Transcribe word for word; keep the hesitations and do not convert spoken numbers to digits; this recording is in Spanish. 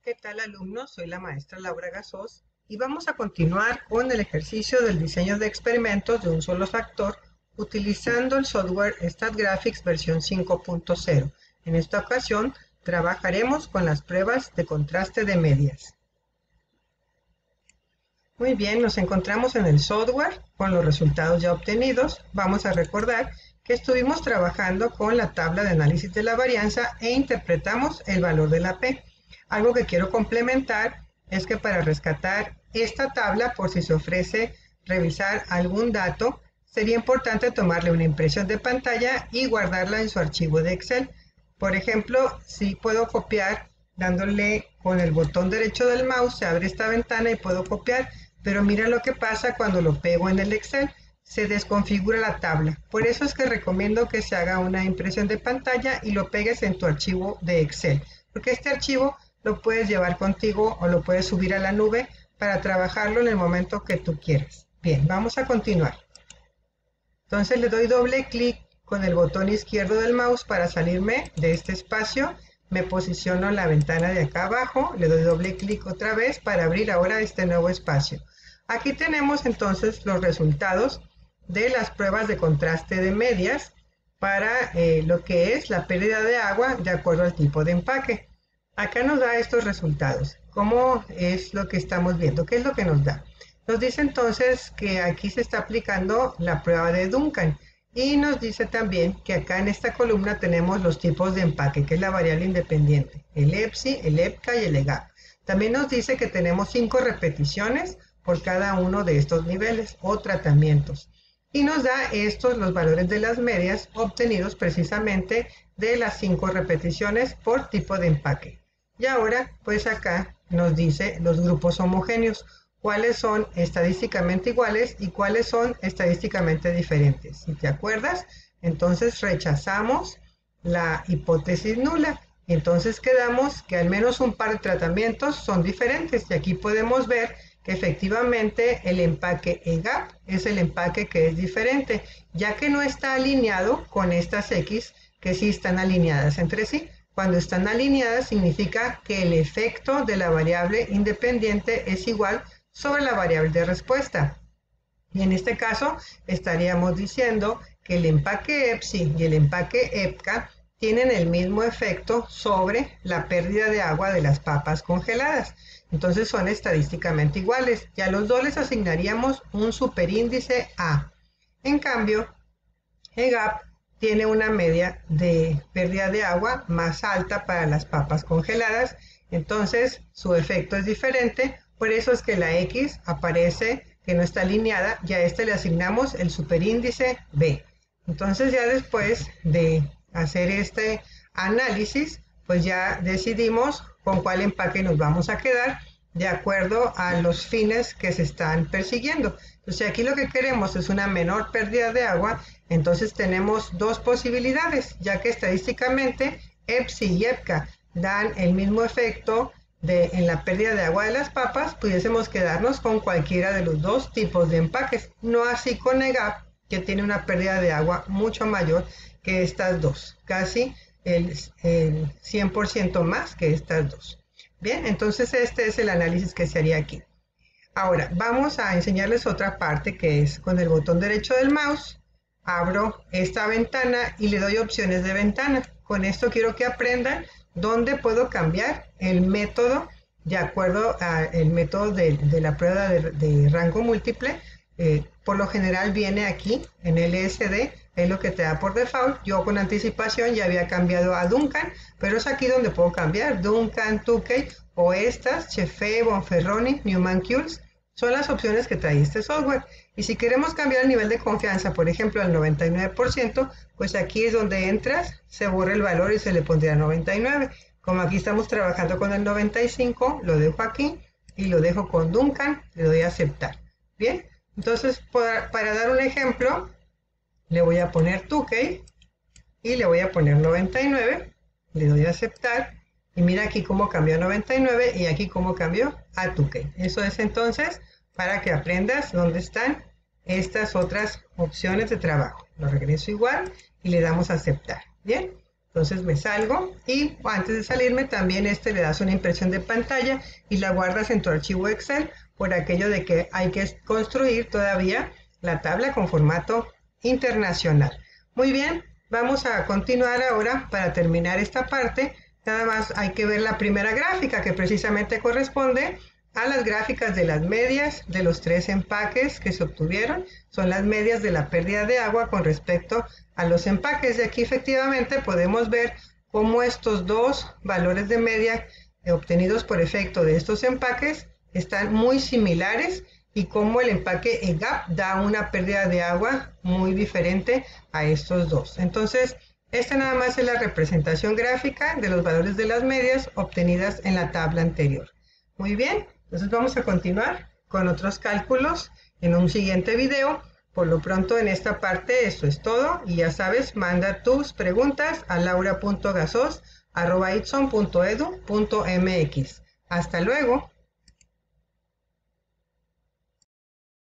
¿Qué tal, alumnos? Soy la maestra Laura Gasós y vamos a continuar con el ejercicio del diseño de experimentos de un solo factor utilizando el software StatGraphics versión cinco punto cero. En esta ocasión trabajaremos con las pruebas de contraste de medias. Muy bien, nos encontramos en el software con los resultados ya obtenidos. Vamos a recordar que estuvimos trabajando con la tabla de análisis de la varianza e interpretamos el valor de la P. Algo que quiero complementar es que para rescatar esta tabla, por si se ofrece revisar algún dato, sería importante tomarle una impresión de pantalla y guardarla en su archivo de Excel. Por ejemplo, si puedo copiar dándole con el botón derecho del mouse, se abre esta ventana y puedo copiar, pero mira lo que pasa cuando lo pego en el Excel. Se desconfigura la tabla. Por eso es que recomiendo que se haga una impresión de pantalla y lo pegues en tu archivo de Excel, porque este archivo lo puedes llevar contigo o lo puedes subir a la nube para trabajarlo en el momento que tú quieras. Bien, vamos a continuar. Entonces le doy doble clic con el botón izquierdo del mouse para salirme de este espacio. Me posiciono en la ventana de acá abajo, le doy doble clic otra vez para abrir ahora este nuevo espacio. Aquí tenemos entonces los resultados de las pruebas de contraste de medias para eh, lo que es la pérdida de agua de acuerdo al tipo de empaque. Acá nos da estos resultados. ¿Cómo es lo que estamos viendo? ¿Qué es lo que nos da? Nos dice entonces que aquí se está aplicando la prueba de Duncan y nos dice también que acá en esta columna tenemos los tipos de empaque, que es la variable independiente, el E P S I, el E P C A y el E G A P. También nos dice que tenemos cinco repeticiones por cada uno de estos niveles o tratamientos. Y nos da estos los valores de las medias obtenidos precisamente de las cinco repeticiones por tipo de empaque. Y ahora, pues acá nos dice los grupos homogéneos, cuáles son estadísticamente iguales y cuáles son estadísticamente diferentes. Si te acuerdas, entonces rechazamos la hipótesis nula. Entonces quedamos que al menos un par de tratamientos son diferentes. Y aquí podemos ver que efectivamente el empaque E G A P es el empaque que es diferente, ya que no está alineado con estas X que sí están alineadas entre sí. Cuando están alineadas significa que el efecto de la variable independiente es igual sobre la variable de respuesta. Y en este caso estaríamos diciendo que el empaque E P S I y el empaque E P C A tienen el mismo efecto sobre la pérdida de agua de las papas congeladas. Entonces son estadísticamente iguales. Y a los dos les asignaríamos un superíndice A. En cambio, E G A P tiene una media de pérdida de agua más alta para las papas congeladas, entonces su efecto es diferente, por eso es que la X aparece que no está alineada y a este le asignamos el superíndice B. Entonces ya después de hacer este análisis, pues ya decidimos con cuál empaque nos vamos a quedar de acuerdo a los fines que se están persiguiendo. Entonces aquí lo que queremos es una menor pérdida de agua, entonces tenemos dos posibilidades, ya que estadísticamente E P S I y E P C A dan el mismo efecto de, en la pérdida de agua de las papas, pudiésemos quedarnos con cualquiera de los dos tipos de empaques, no así con E G A P, que tiene una pérdida de agua mucho mayor que estas dos, casi el, el cien por ciento más que estas dos. Bien, entonces este es el análisis que se haría aquí. Ahora, vamos a enseñarles otra parte que es con el botón derecho del mouse, abro esta ventana y le doy opciones de ventana. Con esto quiero que aprendan dónde puedo cambiar el método de acuerdo al método de, de la prueba de, de rango múltiple. Eh, por lo general viene aquí en L S D, es lo que te da por default. Yo con anticipación ya había cambiado a Duncan, pero es aquí donde puedo cambiar Duncan, Tukey o estas, Cheffe, Bonferroni, Newman-Kuhls. Son las opciones que trae este software. Y si queremos cambiar el nivel de confianza, por ejemplo, al noventa y nueve por ciento, pues aquí es donde entras, se borra el valor y se le pondría noventa y nueve. Como aquí estamos trabajando con el noventa y cinco, lo dejo aquí y lo dejo con Duncan, le doy a aceptar. Bien, entonces para, para dar un ejemplo, le voy a poner Tukey y le voy a poner noventa y nueve, le doy a aceptar y mira aquí cómo cambió a noventa y nueve y aquí cómo cambió a Tukey. Eso es entonces para que aprendas dónde están estas otras opciones de trabajo. Lo regreso igual y le damos a aceptar. Bien, Entonces me salgo y antes de salirme también este le das una impresión de pantalla y la guardas en tu archivo Excel por aquello de que hay que construir todavía la tabla con formato internacional. Muy bien, vamos a continuar ahora para terminar esta parte. Nada más hay que ver la primera gráfica que precisamente corresponde a las gráficas de las medias de los tres empaques que se obtuvieron. Son las medias de la pérdida de agua con respecto a los empaques. De aquí efectivamente podemos ver cómo estos dos valores de media obtenidos por efecto de estos empaques están muy similares y cómo el empaque E G A P da una pérdida de agua muy diferente a estos dos. Entonces, esta nada más es la representación gráfica de los valores de las medias obtenidas en la tabla anterior. Muy bien, entonces vamos a continuar con otros cálculos en un siguiente video. Por lo pronto en esta parte esto es todo y ya sabes, manda tus preguntas a laura punto gasos arroba itson punto edu punto mx. Hasta luego.